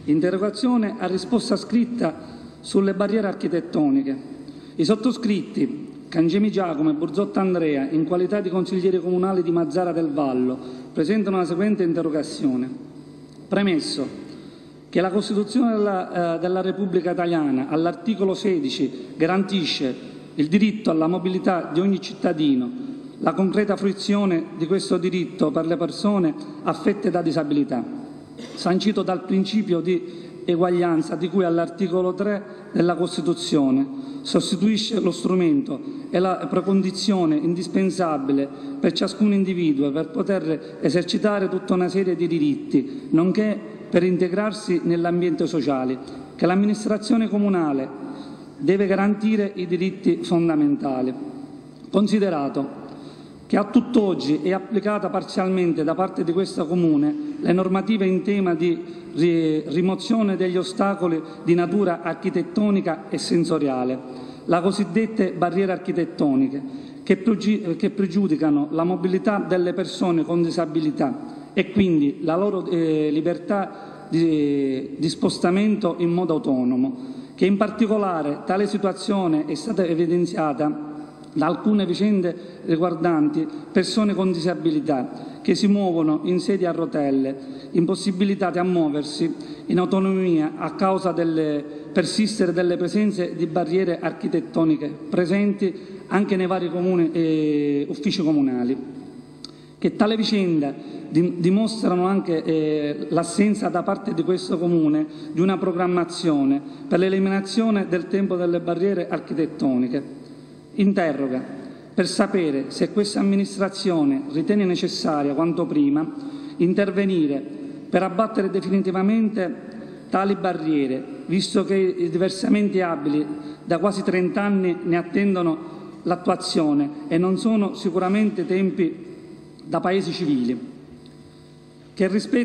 Interrogazione a risposta scritta sulle barriere architettoniche. I sottoscritti, Cangemi Giacomo e Burzotta Andrea, in qualità di consiglieri comunali di Mazzara del Vallo, presentano la seguente interrogazione. Premesso che la Costituzione della Repubblica Italiana, all'articolo 16, garantisce il diritto alla mobilità di ogni cittadino, la concreta fruizione di questo diritto per le persone affette da disabilità, sancito dal principio di eguaglianza di cui all'articolo 3 della Costituzione, sostituisce lo strumento e la precondizione indispensabile per ciascun individuo per poter esercitare tutta una serie di diritti, nonché per integrarsi nell'ambiente sociale, che l'amministrazione comunale deve garantire i diritti fondamentali. Considerato che a tutt'oggi è applicata parzialmente da parte di questo Comune le normative in tema di rimozione degli ostacoli di natura architettonica e sensoriale, le cosiddette barriere architettoniche, che pregiudicano la mobilità delle persone con disabilità e quindi la loro libertà di spostamento in modo autonomo, che in particolare tale situazione è stata evidenziata da alcune vicende riguardanti persone con disabilità che si muovono in sedia a rotelle, impossibilitate a muoversi in autonomia a causa del persistere delle presenze di barriere architettoniche presenti anche nei vari uffici comunali. Che tale vicenda dimostrano anche l'assenza da parte di questo Comune di una programmazione per l'eliminazione del tempo delle barriere architettoniche. Interroga per sapere se questa amministrazione ritiene necessaria quanto prima intervenire per abbattere definitivamente tali barriere, visto che i diversamente abili da quasi 30 anni ne attendono l'attuazione e non sono sicuramente tempi da paesi civili. Che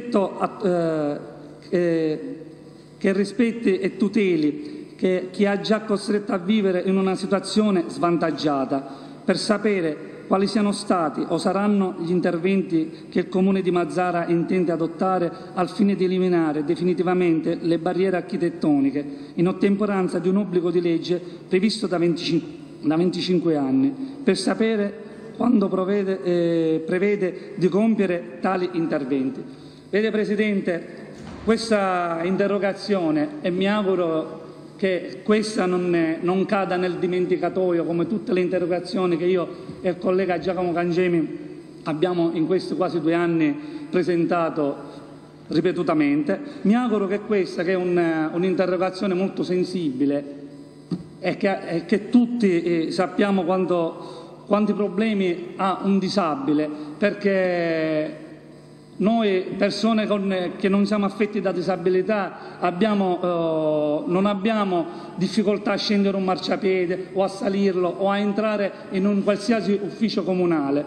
rispetti e tuteli chi ha già costretto a vivere in una situazione svantaggiata, per sapere quali siano stati o saranno gli interventi che il Comune di Mazzara intende adottare al fine di eliminare definitivamente le barriere architettoniche, in ottemperanza di un obbligo di legge previsto da 25 anni, per sapere quando prevede di compiere tali interventi. Vede Presidente, questa interrogazione, e mi auguro che questa non cada nel dimenticatoio come tutte le interrogazioni che io e il collega Giacomo Cangemi abbiamo in questi quasi 2 anni presentato ripetutamente. Mi auguro che questa, che è un'interrogazione molto sensibile e che tutti sappiamo quanti problemi ha un disabile, perché noi persone che non siamo affetti da disabilità non abbiamo difficoltà a scendere un marciapiede o a salirlo o a entrare in un qualsiasi ufficio comunale.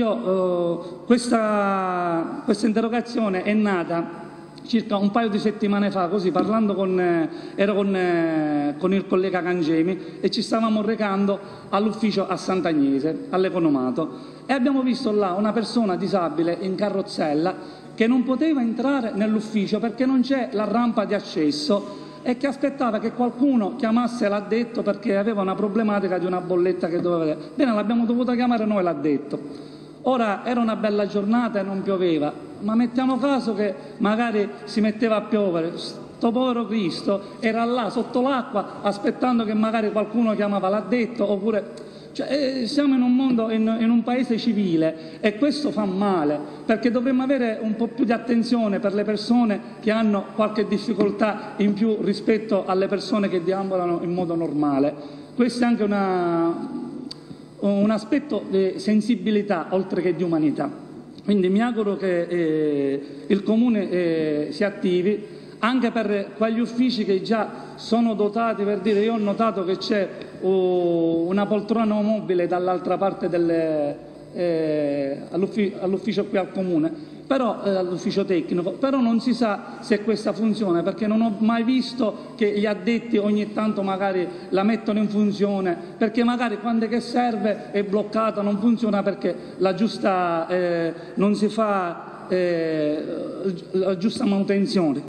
Questa interrogazione è nata circa un paio di settimane fa, così parlando ero con il collega Cangemi e ci stavamo recando all'ufficio a Sant'Agnese, all'Economato, e abbiamo visto là una persona disabile in carrozzella che non poteva entrare nell'ufficio perché non c'è la rampa di accesso e che aspettava che qualcuno chiamasse l'addetto perché aveva una problematica di una bolletta che doveva vedere. Bene, l'abbiamo dovuta chiamare noi l'addetto. Ora era una bella giornata e non pioveva, ma mettiamo caso che magari si metteva a piovere. Sto povero Cristo era là sotto l'acqua aspettando che magari qualcuno chiamava l'addetto, oppure siamo in un mondo, in un paese civile, e questo fa male, perché dovremmo avere un po' più di attenzione per le persone che hanno qualche difficoltà in più rispetto alle persone che deambulano in modo normale. Questo è anche un aspetto di sensibilità oltre che di umanità. Quindi mi auguro che il Comune si attivi anche per quegli uffici che già sono dotati. Per dire, io ho notato che c'è una poltrona mobile dall'altra parte all'ufficio qui al Comune, però all'ufficio tecnico, però non si sa se questa funziona, perché non ho mai visto che gli addetti ogni tanto magari la mettono in funzione, perché magari quando è che serve è bloccata, non funziona perché la giusta non si fa la giusta manutenzione.